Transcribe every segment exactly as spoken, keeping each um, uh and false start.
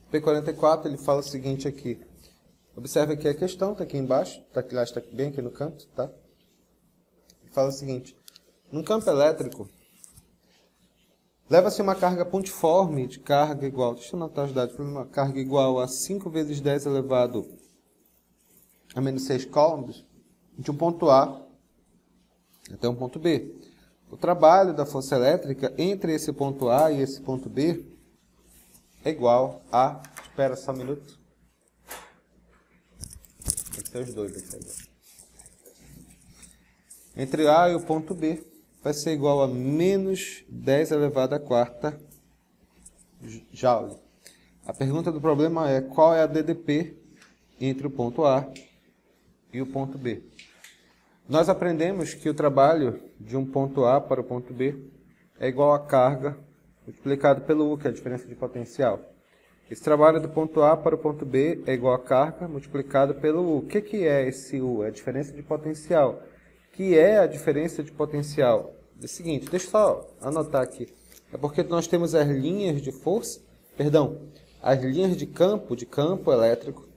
P quarenta e quatro, ele fala o seguinte aqui. Observe aqui a questão, está aqui embaixo, está aqui, está bem aqui no canto, tá? Ele fala o seguinte. Num campo elétrico, leva-se uma carga pontiforme de carga igual, deixa eu anotar os dados, uma carga igual a cinco vezes dez elevado a menos seis coulombs, de um ponto A até um ponto B. O trabalho da força elétrica entre esse ponto A e esse ponto B é igual a... Espera só um minuto. Tem que ser os dois aqui agora. Entre A e o ponto B vai ser igual a menos dez elevado à quarta joule. A pergunta do problema é qual é a D D P entre o ponto A e o ponto B. Nós aprendemos que o trabalho de um ponto A para o ponto B é igual a carga multiplicado pelo U, que é a diferença de potencial. Esse trabalho do ponto A para o ponto B é igual a carga multiplicado pelo U. O que, que é esse U? É a diferença de potencial. O que é a diferença de potencial? É o seguinte, deixa eu só anotar aqui. É porque nós temos as linhas de força, perdão, as linhas de campo, de campo elétrico.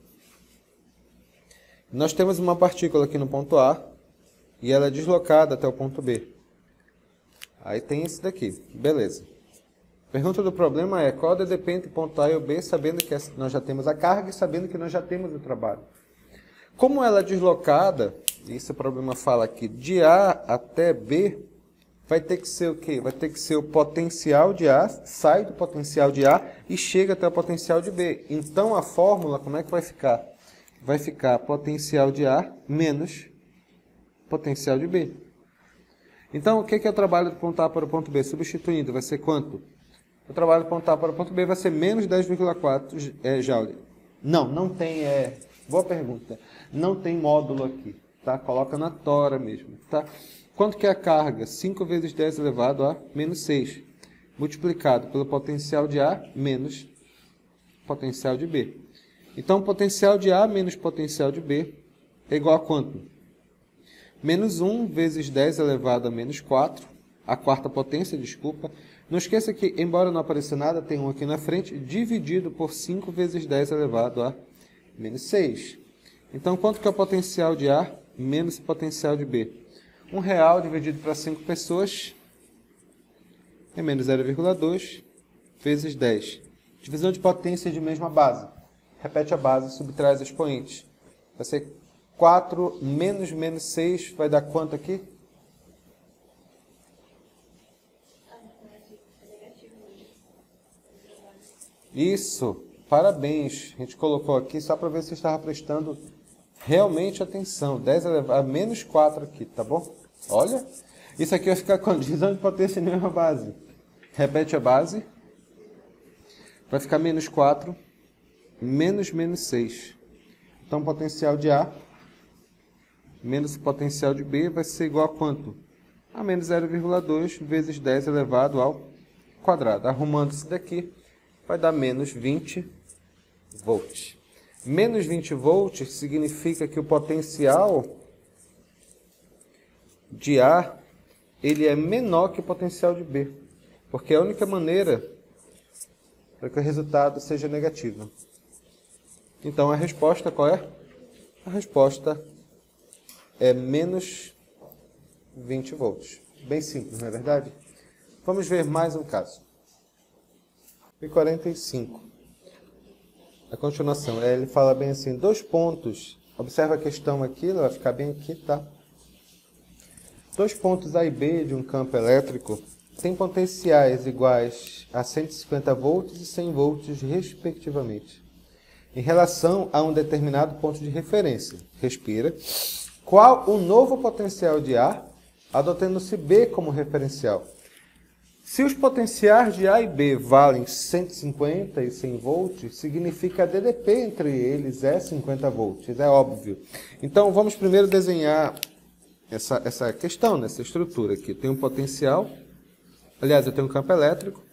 Nós temos uma partícula aqui no ponto A e ela é deslocada até o ponto B. Aí tem esse daqui, beleza. Pergunta do problema é qual a D D P entre o ponto A e o B, sabendo que nós já temos a carga e sabendo que nós já temos o trabalho. Como ela é deslocada, esse problema fala aqui, de A até B, vai ter que ser o quê? Vai ter que ser o potencial de A, sai do potencial de A e chega até o potencial de B. Então a fórmula, como é que vai ficar? Vai ficar potencial de A menos potencial de B. Então, o que é o trabalho do ponto A para o ponto B? Substituindo, vai ser quanto? O trabalho do ponto A para o ponto B vai ser menos dez vírgula quatro é, joule. Não, não tem... É, boa pergunta. Não tem módulo aqui. Tá? Coloca na tora mesmo. Tá? Quanto que é a carga? cinco vezes dez elevado a menos seis. Multiplicado pelo potencial de A menos potencial de B. Então, potencial de A menos potencial de B é igual a quanto? Menos um vezes dez elevado a menos quatro, a quarta potência, desculpa. Não esqueça que, embora não apareça nada, tem um aqui na frente, dividido por cinco vezes dez elevado a menos seis. Então, quanto que é o potencial de A menos o potencial de B? um real dividido para cinco pessoas é menos zero vírgula dois vezes dez. Divisão de potência de mesma base. Repete a base, subtrai os expoentes. Vai ser quatro menos menos seis vai dar quanto aqui? Isso, parabéns. A gente colocou aqui só para ver se você estava prestando realmente atenção. dez elevado a menos quatro aqui, tá bom? Olha, isso aqui vai ficar com divisão de potência em mesma base. Repete a base. Vai ficar menos quatro menos menos seis. Então, potencial de A menos o potencial de B vai ser igual a quanto? A menos zero vírgula dois vezes dez elevado ao quadrado. Arrumando isso daqui, vai dar menos vinte volts. Menos vinte volts significa que o potencial de A ele é menor que o potencial de B. Porque é a única maneira para que o resultado seja negativo. Então, a resposta qual é? A resposta é menos vinte volts. Bem simples, não é verdade? Vamos ver mais um caso. P quarenta e cinco. A continuação, ele fala bem assim, dois pontos. Observa a questão aqui, ela vai ficar bem aqui, tá? Dois pontos A e B de um campo elétrico têm potenciais iguais a cento e cinquenta volts e cem volts, respectivamente, em relação a um determinado ponto de referência. Respira. Qual o novo potencial de A, adotando-se B como referencial? Se os potenciais de A e B valem cento e cinquenta e cem volts, significa a D D P entre eles é cinquenta volts, é óbvio. Então, vamos primeiro desenhar essa, essa questão, nessa estrutura aqui. Tem um potencial, aliás, eu tenho um campo elétrico,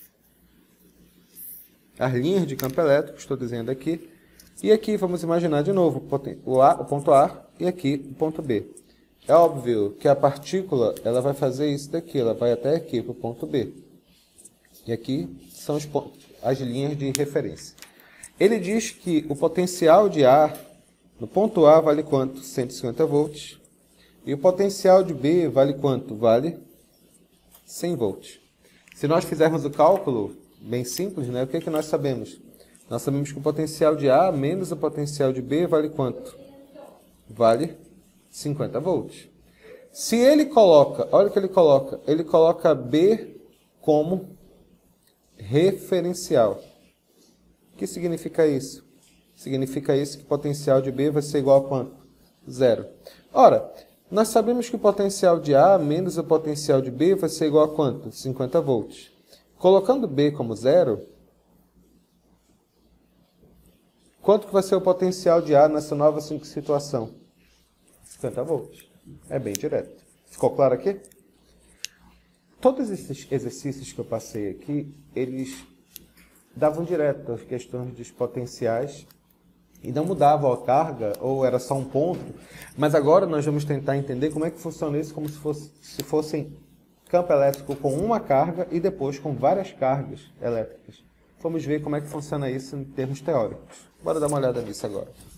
as linhas de campo elétrico, estou desenhando aqui, e aqui vamos imaginar de novo o, A, o ponto A e aqui o ponto B. É óbvio que a partícula ela vai fazer isso daqui, ela vai até aqui para o ponto B. E aqui são os pontos, as linhas de referência. Ele diz que o potencial de A, no ponto A, vale quanto? cento e cinquenta volts. E o potencial de B vale quanto? Vale cem volts. Se nós fizermos o cálculo bem simples, né, o que, que nós sabemos? Nós sabemos que o potencial de A menos o potencial de B vale quanto? Vale cinquenta volts. Se ele coloca, olha o que ele coloca, ele coloca B como referencial. O que significa isso? Significa isso que o potencial de B vai ser igual a quanto? Zero. Ora, nós sabemos que o potencial de A menos o potencial de B vai ser igual a quanto? cinquenta volts. Colocando B como zero, quanto que vai ser o potencial de A nessa nova situação? cinquenta volts. É bem direto. Ficou claro aqui? Todos esses exercícios que eu passei aqui, eles davam direto as questões dos potenciais e não mudavam a carga, ou era só um ponto. Mas agora nós vamos tentar entender como é que funciona isso, como se, fosse, se fossem campo elétrico com uma carga e depois com várias cargas elétricas. Vamos ver como é que funciona isso em termos teóricos. Bora dar uma olhada nisso agora.